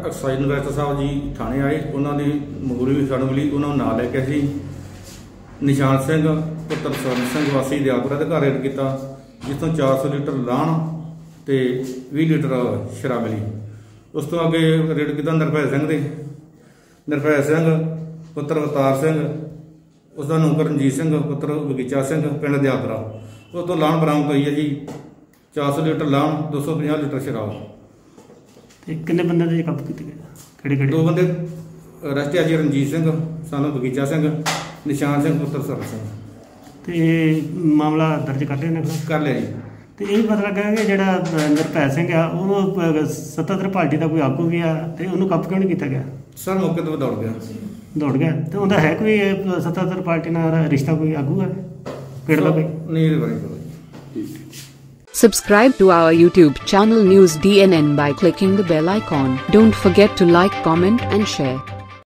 Exercise inspector Sahib ji ਥਾਣੇ ਆਏ, ਉਹਨਾਂ ਦੀ ਮਗੂਰੀ ਵੀ ਸਾਨੂੰ ਮਿਲੀ, ਉਹਨਾਂ ਨੂੰ ਨਾਲ ਲੈ ਕੇ ਅਸੀਂ ਨਿਸ਼ਾਨ ਸਿੰਘ ਪੁੱਤਰ ਸਵਰਨ ਸਿੰਘ ਵਾਸੀ ਦਿਆਲਪੁਰਾ ਦੇ ਘਰ ਰੇਡ ਕੀਤਾ, ਜਿਸ ਤੋਂ 400 ਲੀਟਰ ਲਾਹਣ ਤੇ 20 ਲੀਟਰ ਸ਼ਰਾਬ ਮਿਲੀ। ਉਸ ਤੋਂ ਅੱਗੇ ਰੇਡ ਕੀਤਾ ਨਿਰਭੈ ਸਿੰਘ ਪੁੱਤਰ ਅਵਤਾਰ ਸਿੰਘ, उसका नौकर रणजीत सिंह पुत्र बगीचा सिंह पिंड दियालपुरा। उस तो लाहन बरामद हुई है जी 400 लीटर लाहन, 250 लीटर शराब। कितने बंदे काबू किए? 2 बंदे अरेस्ट है जी, रणजीत सिंह सानू बगीचा सिंह, निशान सिंह पुत्र सर सिंह। तो मामला दर्ज कर लिया? कर लिया जी। तो यही पता लगा कि जो निरभै सिंह आ वो सत्ताधर पार्टी का कोई आगू भी आ, तो उन्होंने काबू क्यों नहीं किया गया? सर मौके तो दौड़ गया। तो उनका है कोई सत्ताधर पार्टी नाल रिश्ता, कोई आगू है पिंड दा कोई? नहीं। Subscribe to our YouTube channel News DNN by clicking the bell icon. Don't forget to like, comment and share.